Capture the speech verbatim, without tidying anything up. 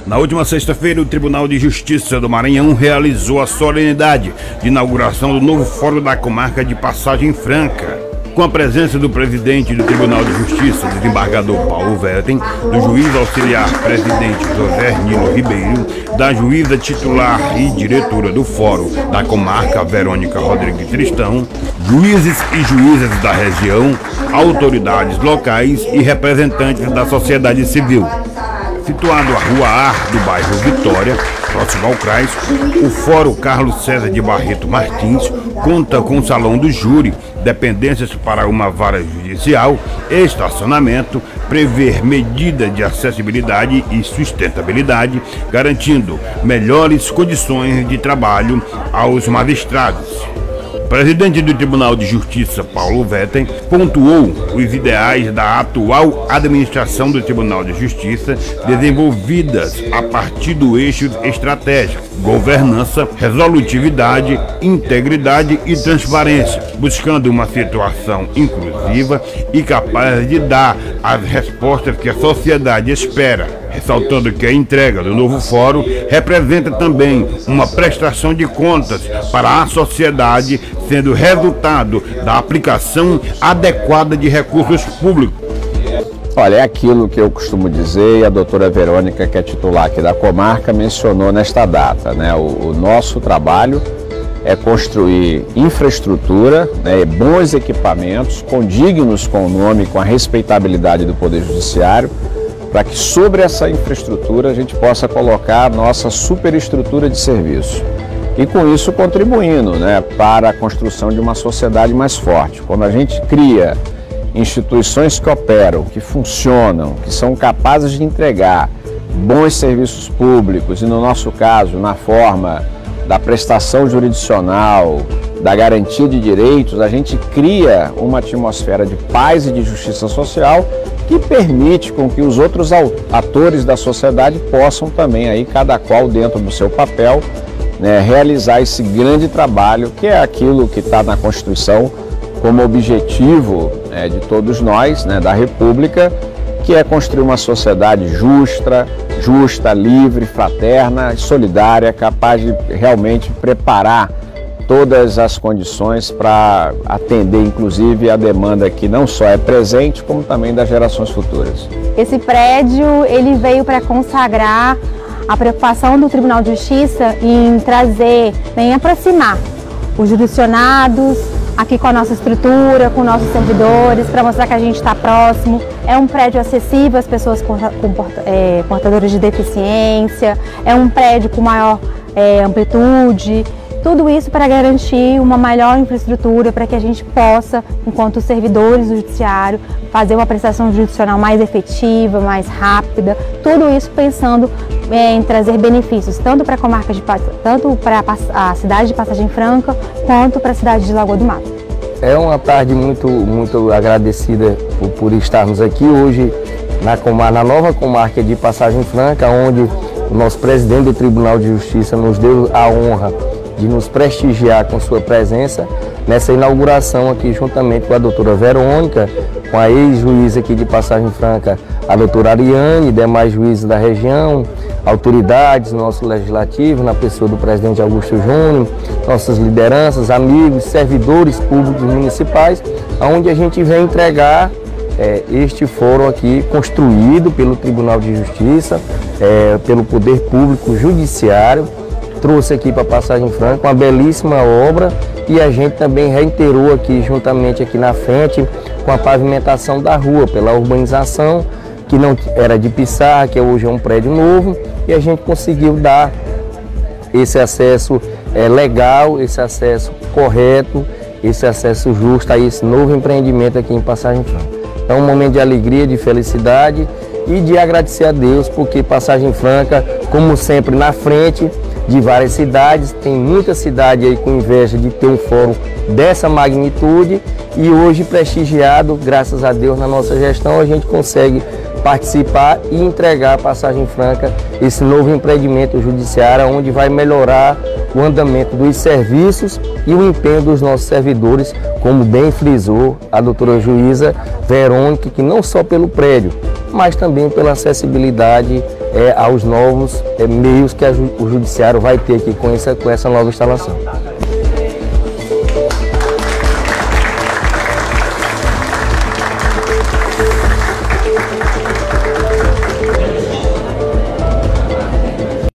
Na última sexta-feira, o Tribunal de Justiça do Maranhão realizou a solenidade de inauguração do novo Fórum da Comarca de Passagem Franca, com a presença do presidente do Tribunal de Justiça, desembargador Paulo Vettem, do juiz auxiliar presidente José Nilo Ribeiro, da juíza titular e diretora do Fórum da Comarca, Verônica Rodrigues Tristão, juízes e juízas da região, autoridades locais e representantes da sociedade civil. Situado à Rua Ar do bairro Vitória, próximo ao Crais, o Fórum Carlos César de Barreto Martins conta com o Salão do Júri, dependências para uma vara judicial, estacionamento, prever medidas de acessibilidade e sustentabilidade, garantindo melhores condições de trabalho aos magistrados. O presidente do Tribunal de Justiça, Paulo Vettem, pontuou os ideais da atual administração do Tribunal de Justiça, desenvolvidas a partir do eixo estratégico, governança, resolutividade, integridade e transparência, buscando uma situação inclusiva e capaz de dar as respostas que a sociedade espera, ressaltando que a entrega do novo fórum representa também uma prestação de contas para a sociedade, sendo resultado da aplicação adequada de recursos públicos. Olha, é aquilo que eu costumo dizer, e a doutora Verônica, que é titular aqui da comarca, mencionou nesta data, né? O, o nosso trabalho é construir infraestrutura, né, bons equipamentos, condignos com o nome, com a respeitabilidade do Poder Judiciário, para que sobre essa infraestrutura a gente possa colocar a nossa superestrutura de serviço. E com isso contribuindo, né, para a construção de uma sociedade mais forte. Quando a gente cria instituições que operam, que funcionam, que são capazes de entregar bons serviços públicos e, no nosso caso, na forma da prestação jurisdicional, da garantia de direitos, a gente cria uma atmosfera de paz e de justiça social que permite com que os outros atores da sociedade possam também, aí, cada qual dentro do seu papel, né, realizar esse grande trabalho, que é aquilo que está na Constituição como objetivo, né, de todos nós, né, da República, que é construir uma sociedade justa, justa, livre, fraterna, solidária, capaz de realmente preparar todas as condições para atender, inclusive, a demanda que não só é presente, como também das gerações futuras. Esse prédio, ele veio para consagrar a preocupação do Tribunal de Justiça em trazer, em aproximar os jurisdicionados aqui com a nossa estrutura, com nossos servidores, para mostrar que a gente está próximo. É um prédio acessível às pessoas com, com é, portadores de deficiência, é um prédio com maior é, amplitude. Tudo isso para garantir uma melhor infraestrutura, para que a gente possa, enquanto servidores do judiciário, fazer uma prestação jurisdicional mais efetiva, mais rápida. Tudo isso pensando é, em trazer benefícios, tanto para a comarca de tanto para a cidade de Passagem Franca, quanto para a cidade de Lagoa do Mato. É uma tarde muito, muito agradecida por, por estarmos aqui hoje na, comarca, na nova comarca de Passagem Franca, onde o nosso presidente do Tribunal de Justiça nos deu a honra de nos prestigiar com sua presença nessa inauguração aqui, juntamente com a doutora Verônica, com a ex-juíza aqui de Passagem Franca, a doutora Ariane, demais juízes da região, autoridades, nosso legislativo, na pessoa do presidente Augusto Júnior, nossas lideranças, amigos, servidores públicos municipais, onde a gente vem entregar é, este fórum aqui, construído pelo Tribunal de Justiça, é, pelo Poder Público Judiciário, trouxe aqui para Passagem Franca uma belíssima obra, e a gente também reiterou aqui, juntamente aqui na frente, com a pavimentação da rua, pela urbanização, que não era de pissarra, que hoje é um prédio novo, e a gente conseguiu dar esse acesso é, legal, esse acesso correto, esse acesso justo a esse novo empreendimento aqui em Passagem Franca. É um momento de alegria, de felicidade e de agradecer a Deus, porque Passagem Franca, como sempre, na frente de várias cidades, tem muita cidade aí com inveja de ter um fórum dessa magnitude, e hoje prestigiado, graças a Deus, na nossa gestão, a gente consegue participar e entregar a Passagem Franca esse novo empreendimento judiciário, onde vai melhorar o andamento dos serviços e o empenho dos nossos servidores, como bem frisou a doutora juíza Verônica, que não só pelo prédio, mas também pela acessibilidade é, aos novos é, meios que a, o Judiciário vai ter aqui com essa, com essa nova instalação.